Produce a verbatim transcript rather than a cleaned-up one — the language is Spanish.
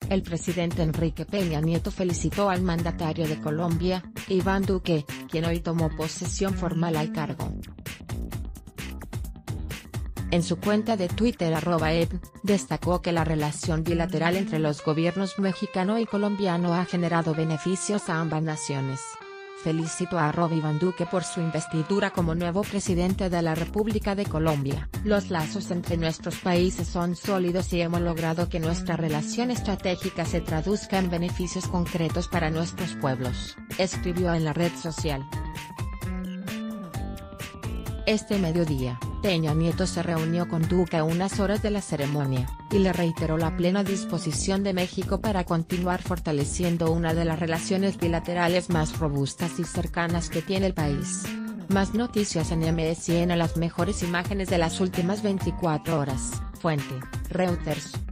El presidente Enrique Peña Nieto felicitó al mandatario de Colombia, Iván Duque, quien hoy tomó posesión formal al cargo. En su cuenta de Twitter arroba ed, destacó que la relación bilateral entre los gobiernos mexicano y colombiano ha generado beneficios a ambas naciones. Felicito a arroba Iván Duque por su investidura como nuevo presidente de la República de Colombia. Los lazos entre nuestros países son sólidos y hemos logrado que nuestra relación estratégica se traduzca en beneficios concretos para nuestros pueblos, escribió en la red social. Este mediodía, Peña Nieto se reunió con Duque a unas horas de la ceremonia, y le reiteró la plena disposición de México para continuar fortaleciendo una de las relaciones bilaterales más robustas y cercanas que tiene el país. Más noticias en M S N. Las mejores imágenes de las últimas veinticuatro horas, fuente, Reuters.